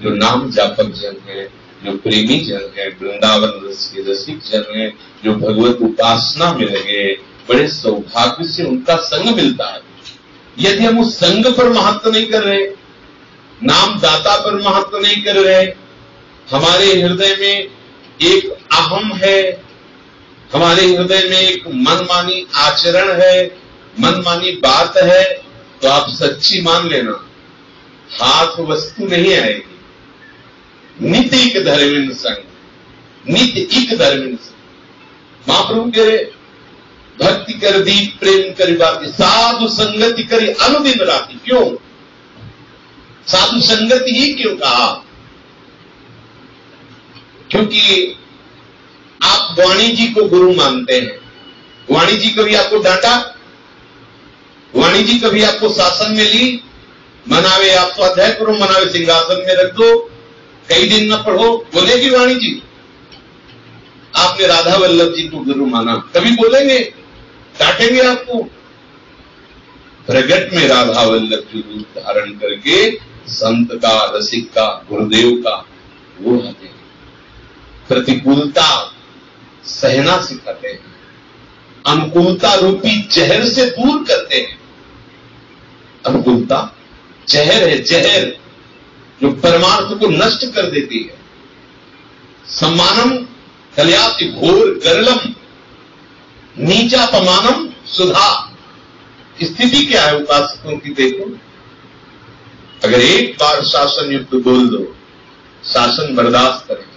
जो नाम जापक जन है, जो प्रेमी जन है, वृंदावन रस के रसिक जन है, जो भगवत उपासना में लगे, बड़े सौभाग्य से उनका संग मिलता है। यदि हम उस संग पर महत्व नहीं कर रहे, नाम दाता पर महत्व नहीं कर रहे, हमारे हृदय में एक अहम है, हमारे हृदय में एक मनमानी आचरण है, मनमानी बात है, तो आप सच्ची मान लेना, हाथ वस्तु नहीं आएगी। नित्य एक धर्मिन संग, नित्य एक धर्मिन संग। महाप्रभु कह रहे, भक्ति कर दीप प्रेम करी बाती, साधु संगति करी अनुदिन राती। क्यों साधु संगति ही क्यों कहा? क्योंकि आप वाणी जी को गुरु मानते हैं। वाणी जी कभी आपको डांटा? वाणी जी कभी आपको शासन में ली? मनावे आप स्वाध्याय करो, मनावे सिंहासन में रख दो, कई दिन न पढ़ो, बोलेगी वाणी जी? आपने राधा वल्लभ जी को गुरु माना, कभी बोलेंगे? डांटेंगे आपको? प्रगट में राधा वल्लभ जी रूप धारण करके संत का, रसिक का, गुरुदेव का वो रहते हैं। प्रतिकूलता सहना सिखाते हैं, अनुकूलता रूपी जहर से दूर करते हैं। अनुकूलता जहर है, जहर जो परमार्थ को नष्ट कर देती है। सम्मानम कल्याति घोर गरलम, नीचा पमानम सुधा। स्थिति क्या है उपासकों की? देखो, अगर एक बार शासन युक्त बोल दो, शासन बर्दाश्त करें,